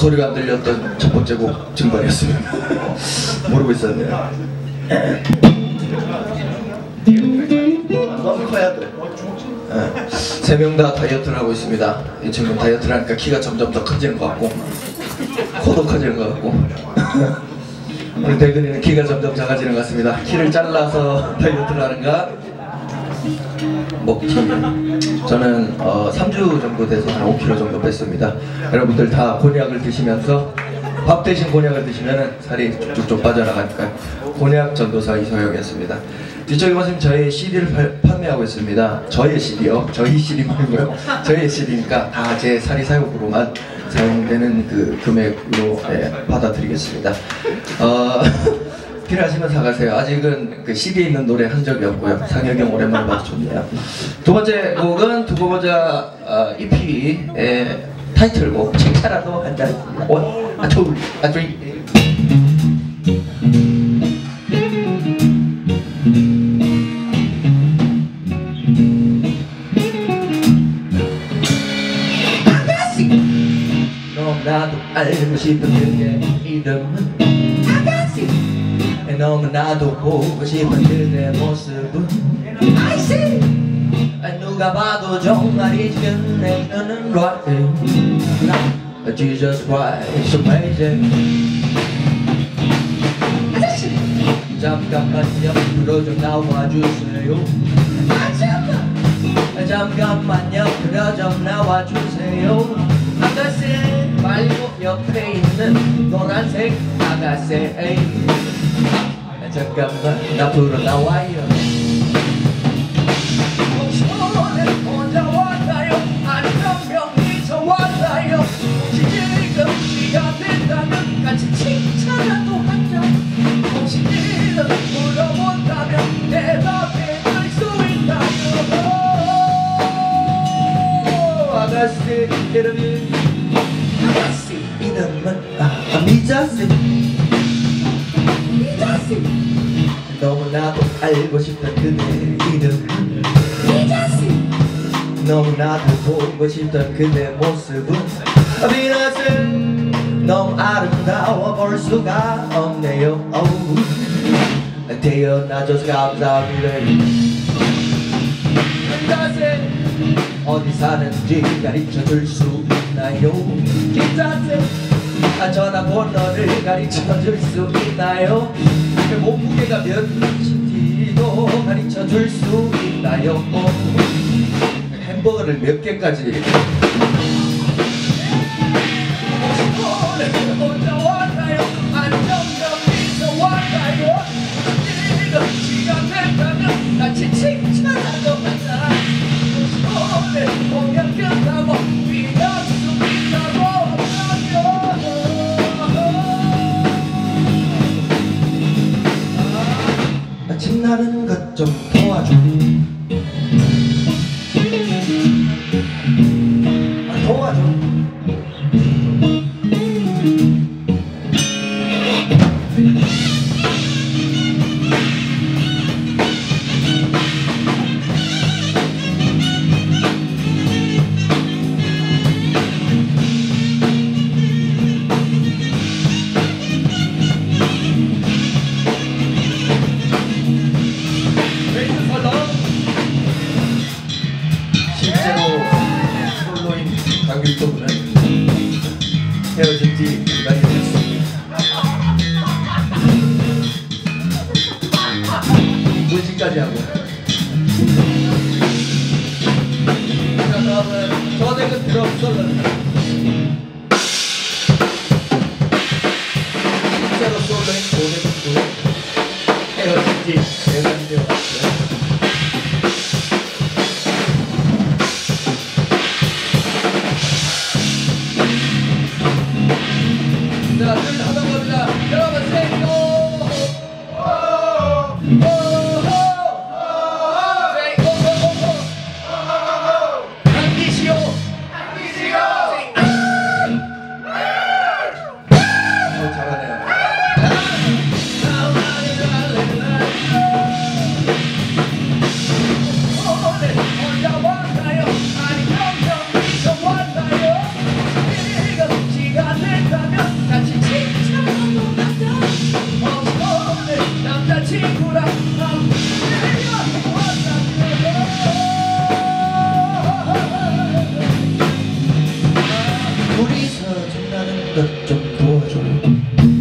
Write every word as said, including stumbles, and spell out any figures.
소리가 안 들렸던 첫 번째 곡 증발이었습니다. 모르고 있었네요. 너무 커야 돼. 세 명 다 다이어트를 하고 있습니다. 이 친구는 다이어트를 하니까 키가 점점 더 커지는 것 같고 코도 커지는 것 같고 우리 대근이는 키가 점점 작아지는 것 같습니다. 키를 잘라서 다이어트를 하는가? 먹기. 저는 어, 삼 주 정도 돼서 한 오 킬로그램 정도 뺐습니다. 여러분들 다 곤약을 드시면서 밥 대신 곤약을 드시면 살이 쭉쭉 좀 빠져나가니까 곤약 전도사 이소영이었습니다. 뒤쪽에 보시면 저희 씨디를 팔, 판매하고 있습니다. 저의 씨디요. 저희 씨디 말고요. 저의 씨디니까 다 제 사리 사욕으로만 사용되는 그 금액으로 네, 받아드리겠습니다. 어, 필요하시면 사가세요. 아직은 그 씨디에 있는 노래 한 적이 없고요. 상혁이 형 오랜만에 봐서 좋네요. 두 번째 곡은 두고 보자 어, 이피의 타이틀곡 칭찬라도 한잔 원, 아, 둘, 아, 쓰리. 너무나도 알고 싶은 그의 이름은 아가씨. 너무나도 보고 싶은 그의 모습은 아이씨. 누가 봐도 정말이지 그의 눈은 right. Jesus Christ amazing. 아저씨 잠깐만요 옆으로 좀 나와주세요. 잠깐만요 옆으로 좀 나와주세요. 아가씨 말고 옆에 있는 노란색 아가씨 잠깐만 앞으로 나와요. 오늘 혼자 왔나요? 아니면 명이서 왔나요? 지금 시간 된다면 같이 칭찬라도 한잔. 혹시 이름 물어본다면 대답해 줄 수 있나요? 아가씨 이름이 아가씨 이름은 아, 미자씨. 미자씨 너무나도 알고 싶던 그대 이름 미자씨. 너무나도 보고 싶던 그대 모습은 미자씨. 너무 아름다워 볼 수가 없네요. 어우, 태어나줘서 감사합니다. 미자씨 어디 사는지 가르쳐줄 수 있나요? 기자씨 아, 전화번호를 가르쳐줄 수 있나요? 몸무게가 몇인지도 가르쳐줄 수 있나요? 햄버거를 몇 개까지? 혼자 왔나요? 아니면 여기서 왔나요? 지금 시간 된다면 같이 칭찬하러 가자. 오늘 공연 끝나고 비가 쏟는다고 하면 신나는 것 좀 도와줘. 아, 도와줘. 강길동은 헤어진 뒤 기간이 됐습니다. 문신까지 하고. 자, 다음은 저녁은 드럼 솔로입니다. 실제로 솔로인 고백도 헤어진 뒤 기간이 되었어요. 나 좀 도와줘요.